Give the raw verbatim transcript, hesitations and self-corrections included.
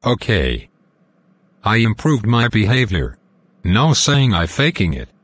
Okay. I improved my behavior. No saying I faking it.